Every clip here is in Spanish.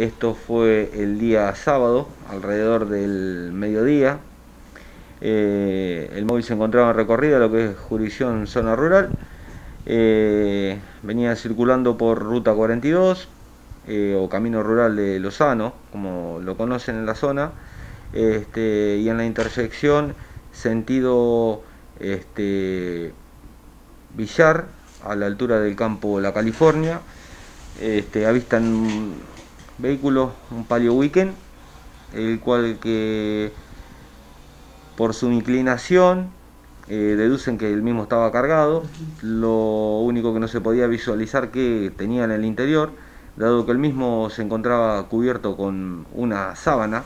Esto fue el día sábado, alrededor del mediodía. El móvil se encontraba en recorrido a lo que es jurisdicción zona rural. Venía circulando por ruta 42 o camino rural de Lozano, como lo conocen en la zona, y en la intersección sentido Villar, a la altura del campo La California, avistan un vehículo, un Palio Weekend, el cual que por su inclinación deducen que el mismo estaba cargado. Lo único que no se podía visualizar que tenía en el interior, dado que el mismo se encontraba cubierto con una sábana.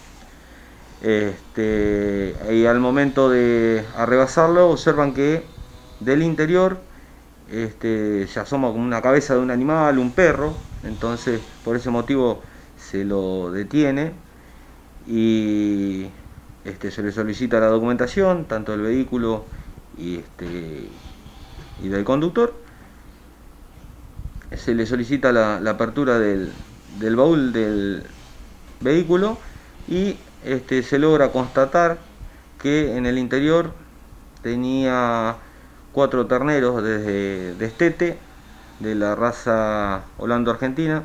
Y al momento de arrebasarlo observan que del interior se asoma como una cabeza de un animal, un perro. Entonces por ese motivo se lo detiene y se le solicita la documentación tanto del vehículo y del conductor. Se le solicita la apertura del baúl del vehículo y se logra constatar que en el interior tenía 4 terneros de destete de la raza holando-argentina,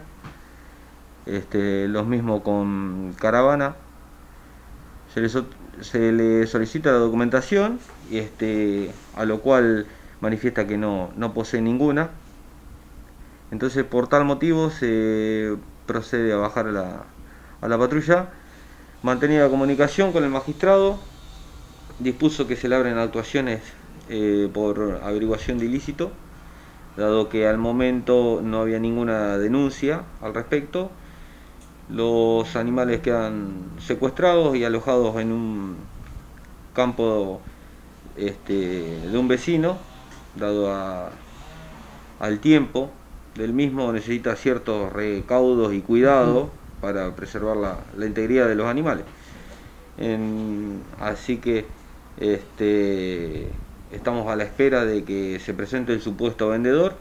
los mismos con caravana. Se le solicita la documentación y a lo cual manifiesta que no posee ninguna. Entonces por tal motivo se procede a bajar a la patrulla. Mantenida comunicación con el magistrado, dispuso que se le abren actuaciones por averiguación de ilícito, dado que al momento no había ninguna denuncia al respecto. Los animales quedan secuestrados y alojados en un campo de un vecino, dado al tiempo del mismo necesita ciertos recaudos y cuidados para preservar la integridad de los animales. Así que estamos a la espera de que se presente el supuesto vendedor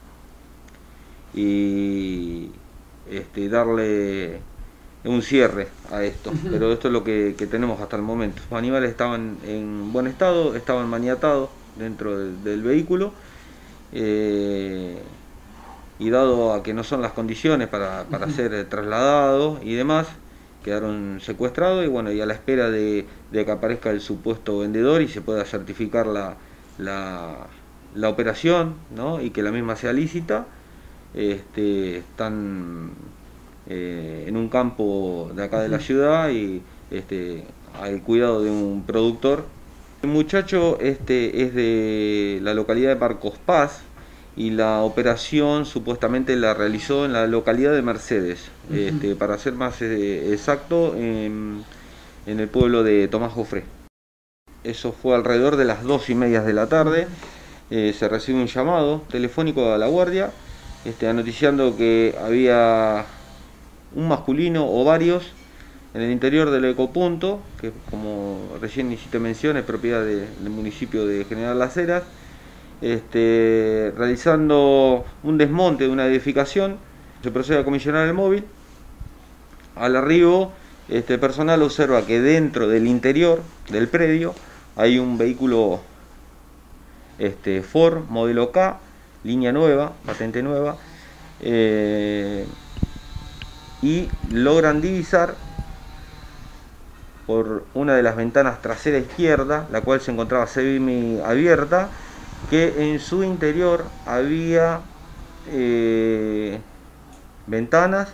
y darle un cierre a esto. Pero esto es lo que tenemos hasta el momento. Los animales estaban en buen estado, estaban maniatados dentro del vehículo, y dado a que no son las condiciones para ser trasladados y demás, quedaron secuestrados y bueno, y a la espera de que aparezca el supuesto vendedor y se pueda certificar la operación, ¿no? Y que la misma sea lícita. Están en un campo de acá de la ciudad y al cuidado de un productor. El muchacho es de la localidad de Marcos Paz y la operación supuestamente la realizó en la localidad de Mercedes, para ser más exacto, en el pueblo de Tomás Jofré. Eso fue alrededor de las 2:30 de la tarde. Se recibe un llamado telefónico a la guardia, anoticiando que había un masculino o varios en el interior del ecopunto, que como recién hiciste mención es propiedad del municipio de General Las Heras, realizando un desmonte de una edificación. Se procede a comisionar el móvil. Al arribo, personal observa que dentro del interior del predio hay un vehículo Ford modelo K, línea nueva, patente nueva, y logran divisar por una de las ventanas trasera izquierda, la cual se encontraba semi abierta, que en su interior había ventanas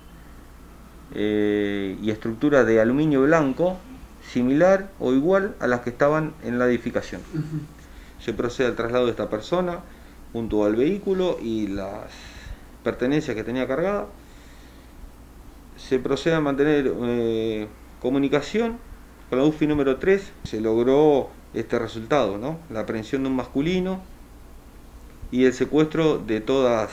y estructuras de aluminio blanco similar o igual a las que estaban en la edificación. Se procede al traslado de esta persona junto al vehículo y las pertenencias que tenía cargada. Se procede a mantener comunicación con la UFI número 3. Se logró este resultado, ¿no? La aprehensión de un masculino y el secuestro de todos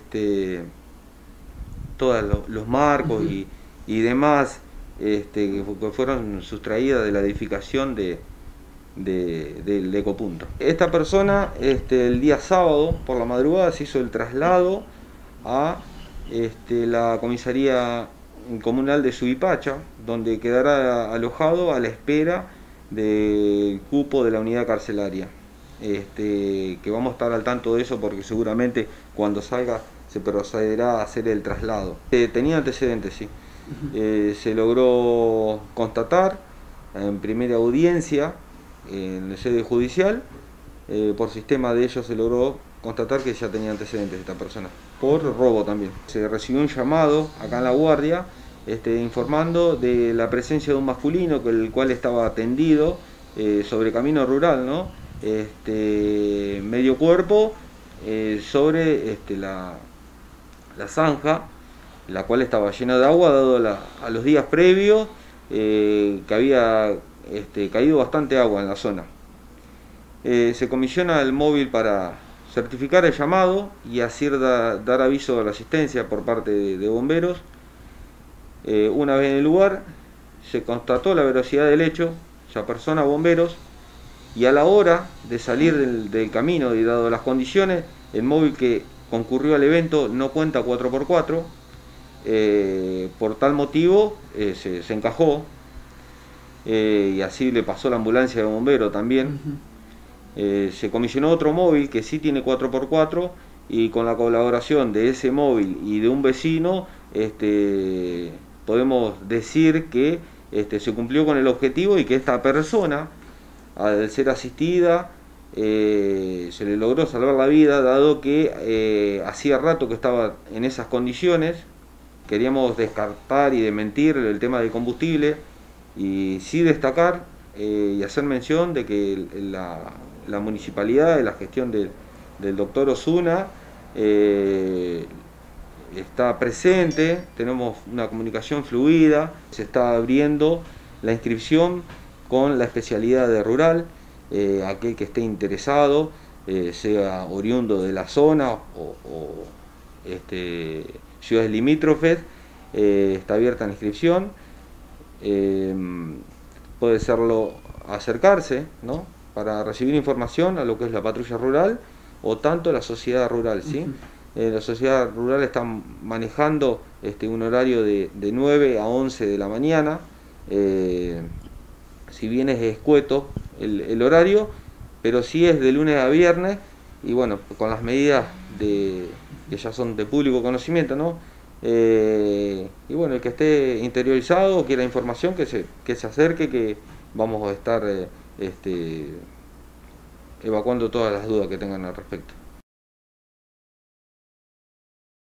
los marcos y demás que fueron sustraídas de la edificación del ecopunto. Esta persona el día sábado por la madrugada se hizo el traslado a la comisaría comunal de Subipacha, donde quedará alojado a la espera del cupo de la unidad carcelaria. Que vamos a estar al tanto de eso porque seguramente cuando salga se procederá a hacer el traslado. Tenía antecedentes, sí. Se logró constatar en primera audiencia en la sede judicial, por sistema de ellos se logró constatar que ya tenía antecedentes esta persona, por robo también. Se recibió un llamado acá en la guardia informando de la presencia de un masculino, el cual estaba atendido sobre camino rural, ¿no? Medio cuerpo sobre la zanja, la cual estaba llena de agua, dado a los días previos que había caído bastante agua en la zona. Se comisiona el móvil para certificar el llamado y así dar aviso a la asistencia por parte de bomberos. Una vez en el lugar, se constató la veracidad del hecho, se apersona a bomberos y a la hora de salir del camino y dado las condiciones, el móvil que concurrió al evento no cuenta 4x4, por tal motivo se encajó y así le pasó la ambulancia de bombero también. Se comisionó otro móvil que sí tiene 4x4 y con la colaboración de ese móvil y de un vecino podemos decir que se cumplió con el objetivo y que esta persona, al ser asistida, se le logró salvar la vida, dado que hacía rato que estaba en esas condiciones. Queríamos descartar y desmentir el tema del combustible y sí destacar y hacer mención de que la municipalidad, de la gestión del doctor Osuna, está presente, tenemos una comunicación fluida, se está abriendo la inscripción con la especialidad de rural, aquel que esté interesado, sea oriundo de la zona o ciudades limítrofes, está abierta la inscripción, puede serlo acercarse, ¿no?, para recibir información a lo que es la patrulla rural o tanto la sociedad rural, ¿sí? La sociedad rural está manejando un horario de 9 a 11 de la mañana, si bien es escueto el horario, pero sí es de lunes a viernes y bueno, con las medidas que ya son de público conocimiento, ¿no? Y bueno, el que esté interiorizado o quiera información, que se acerque, que vamos a estar evacuando todas las dudas que tengan al respecto.